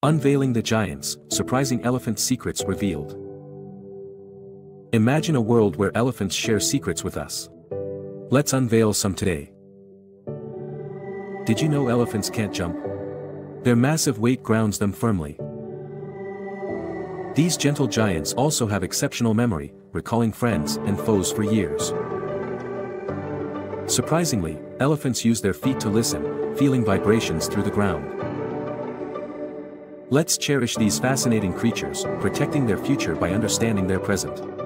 Unveiling the giants, surprising elephant secrets revealed. Imagine a world where elephants share secrets with us. Let's unveil some today. Did you know elephants can't jump? Their massive weight grounds them firmly. These gentle giants also have exceptional memory, recalling friends and foes for years. Surprisingly, elephants use their feet to listen, feeling vibrations through the ground. Let's cherish these fascinating creatures, protecting their future by understanding their present.